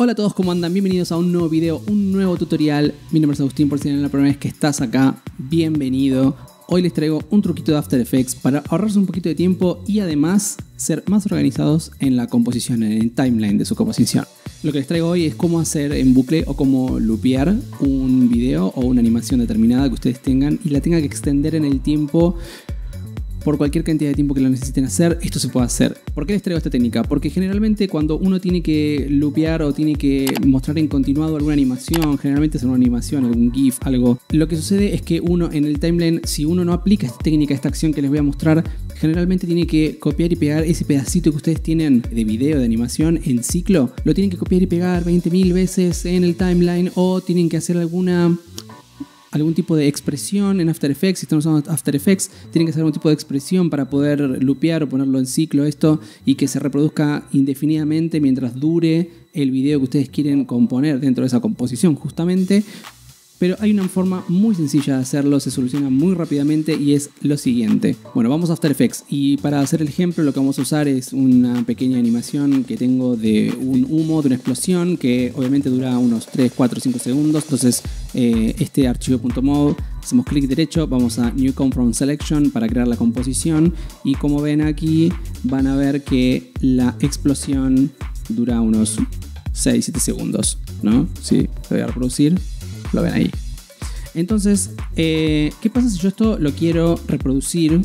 Hola a todos, ¿cómo andan? Bienvenidos a un nuevo video, un nuevo tutorial. Mi nombre es Agustín, por si es la primera vez que estás acá, bienvenido. Hoy les traigo un truquito de After Effects para ahorrarse un poquito de tiempo y además ser más organizados en la composición, en el timeline de su composición. Lo que les traigo hoy es cómo hacer en bucle o cómo loopear un video o una animación determinada que ustedes tengan y la tengan que extender en el tiempo por cualquier cantidad de tiempo que lo necesiten hacer. Esto se puede hacer. ¿Por qué les traigo esta técnica? Porque generalmente cuando uno tiene que loopear o tiene que mostrar en continuado alguna animación, generalmente es una animación, algún GIF, algo, lo que sucede es que uno en el timeline, si uno no aplica esta técnica, esta acción que les voy a mostrar, generalmente tiene que copiar y pegar ese pedacito que ustedes tienen de video, de animación en ciclo, lo tienen que copiar y pegar 20.000 veces en el timeline, o tienen que hacer algún tipo de expresión en After Effects. Si están usando After Effects, tienen que hacer algún tipo de expresión para poder loopear o ponerlo en ciclo esto y que se reproduzca indefinidamente mientras dure el video que ustedes quieren componer dentro de esa composición justamente. Pero hay una forma muy sencilla de hacerlo, se soluciona muy rápidamente y es lo siguiente. Bueno, vamos a After Effects y para hacer el ejemplo lo que vamos a usar es una pequeña animación que tengo de un humo, de una explosión que obviamente dura unos 3, 4, 5 segundos. Entonces este archivo .mov, hacemos clic derecho, vamos a New Compound Selection para crear la composición y como ven aquí van a ver que la explosión dura unos 6, 7 segundos, ¿no? Sí, lo voy a reproducir. Lo ven ahí. Entonces, ¿qué pasa si yo esto lo quiero reproducir,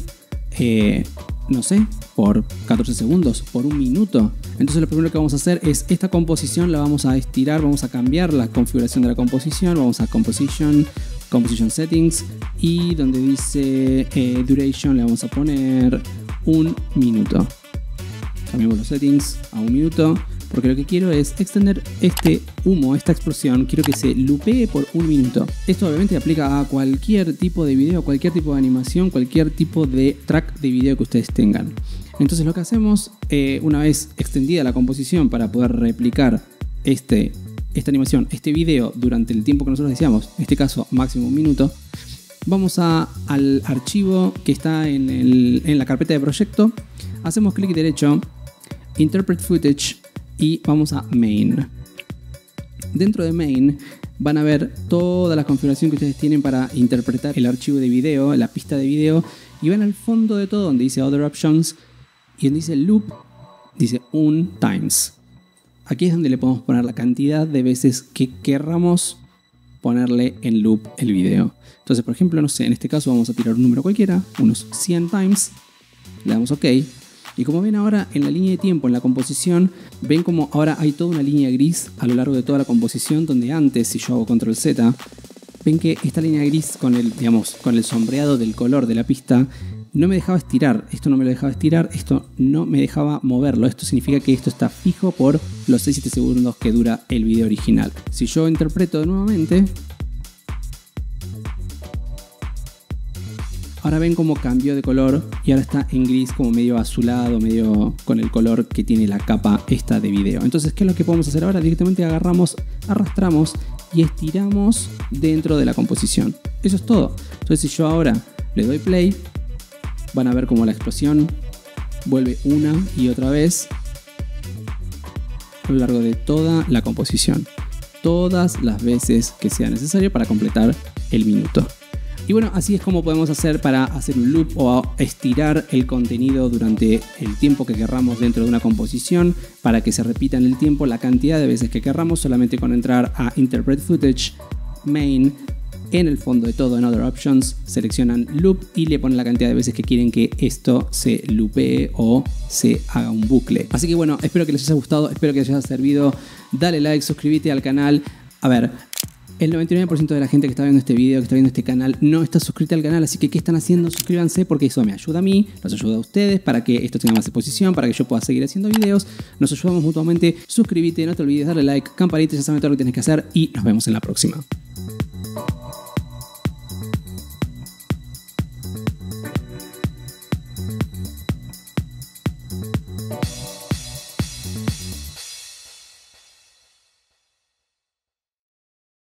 no sé, por 14 segundos, por un minuto? Entonces lo primero que vamos a hacer es esta composición la vamos a estirar, vamos a cambiar la configuración de la composición, vamos a Composition Settings y donde dice Duration le vamos a poner un minuto. Cambiamos los settings a un minuto. Porque lo que quiero es extender este humo, esta explosión, quiero que se loopee por un minuto. Esto obviamente aplica a cualquier tipo de video, cualquier tipo de animación, cualquier tipo de track de video que ustedes tengan. Entonces lo que hacemos, una vez extendida la composición para poder replicar esta animación, este video durante el tiempo que nosotros deseamos, en este caso máximo un minuto, vamos al archivo que está en la carpeta de proyecto, hacemos clic derecho, Interpret Footage, y vamos a Main. Dentro de Main van a ver toda la configuración que ustedes tienen para interpretar el archivo de video, la pista de video, y van al fondo de todo donde dice Other Options y donde dice Loop, dice un times. Aquí es donde le podemos poner la cantidad de veces que querramos ponerle en loop el video. Entonces, por ejemplo, no sé, en este caso vamos a tirar un número cualquiera, unos 100 times, le damos OK. Y como ven ahora en la línea de tiempo, en la composición, ven como ahora hay toda una línea gris a lo largo de toda la composición, donde antes, si yo hago Control Z, ven que esta línea gris con el sombreado del color de la pista no me dejaba estirar. Esto no me lo dejaba estirar, esto no me dejaba moverlo. Esto significa que esto está fijo por los 6-7 segundos que dura el video original. Si yo interpreto nuevamente, ahora ven cómo cambió de color y ahora está en gris como medio azulado, medio con el color que tiene la capa esta de video. Entonces, ¿qué es lo que podemos hacer ahora? Directamente agarramos, arrastramos y estiramos dentro de la composición. Eso es todo. Entonces, si yo ahora le doy play, van a ver cómo la explosión vuelve una y otra vez a lo largo de toda la composición. Todas las veces que sea necesario para completar el minuto. Y bueno, así es como podemos hacer para hacer un loop o estirar el contenido durante el tiempo que querramos dentro de una composición para que se repita en el tiempo la cantidad de veces que querramos solamente con entrar a Interpret Footage, Main, en el fondo de todo en Other Options, seleccionan Loop y le ponen la cantidad de veces que quieren que esto se loopee o se haga un bucle. Así que bueno, espero que les haya gustado, espero que les haya servido. Dale like, suscríbete al canal. A ver, el 99% de la gente que está viendo este video, que está viendo este canal, no está suscrita al canal, así que ¿qué están haciendo? Suscríbanse porque eso me ayuda a mí, los ayuda a ustedes para que esto tenga más exposición, para que yo pueda seguir haciendo videos. Nos ayudamos mutuamente. Suscríbete, no te olvides darle like, campanita, ya sabes todo lo que tienes que hacer y nos vemos en la próxima.